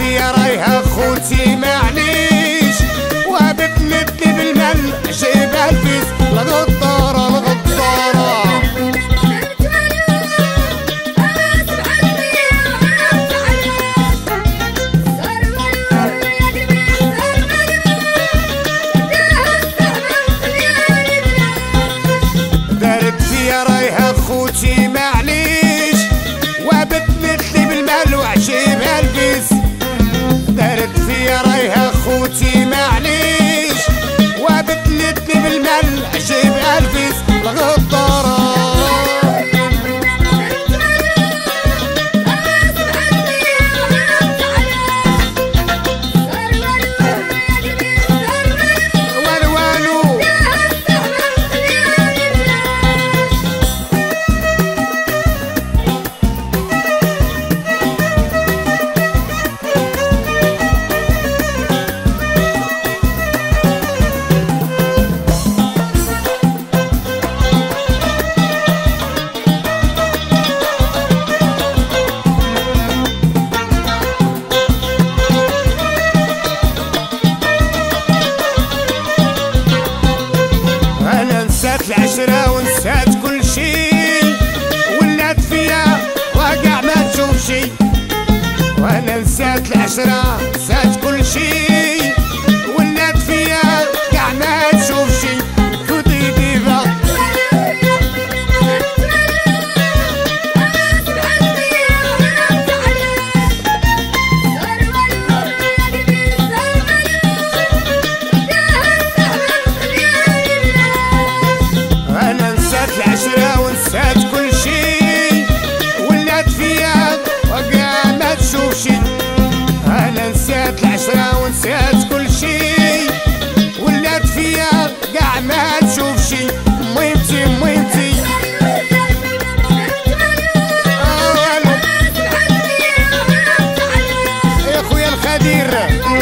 فيا رايها خوتي معليش، وبتمدني بالمل جايبها الفيس الغدارة الغدارة. دارت فيا رايها خوتي معليش، وبتمدني بالمل وعجيبها الفيس. دارت فيا رايها خوتي معليش، وبتلتني بالمل عجيبها الفيس الغدارة. نسات العشرة ونسات كل شي، ولات فيا واقع ما تشوف شي. وانا نسات العشرة نسات كل شي، ولات فيا قاع ما تشوف شي. كنتي ديما العشرة ونسات كل شي، ولات فيا وقع ما تشوف شي. أنا نسات العشرة ونسات كل شي، ولات فيا قاع ما تشوف شي. ميمتي ميمتي يا خويا الخدير.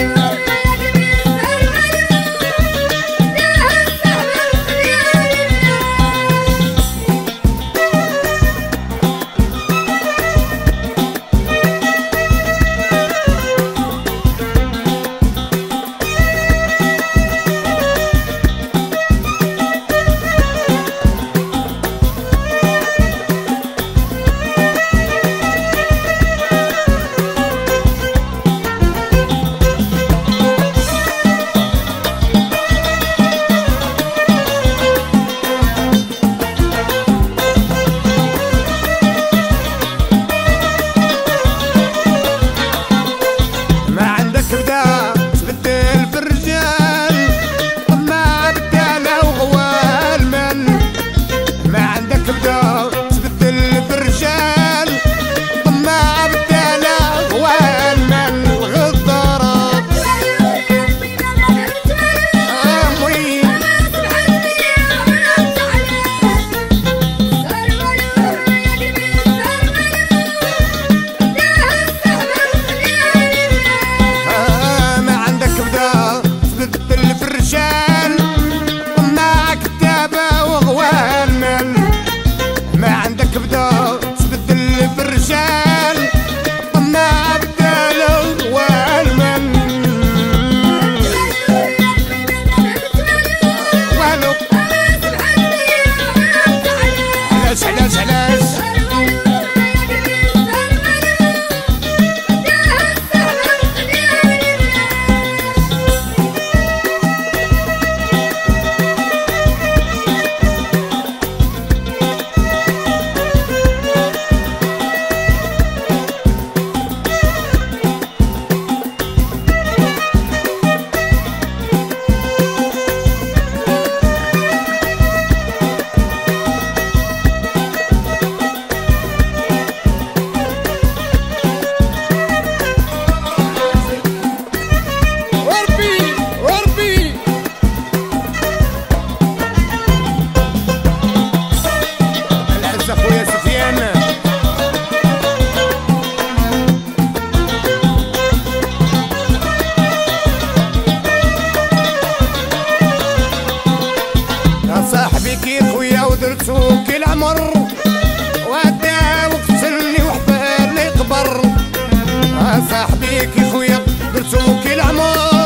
درتو كل عمر ودا وقتلني وحبالي قبر. صاحبيك خويا عطوك العمر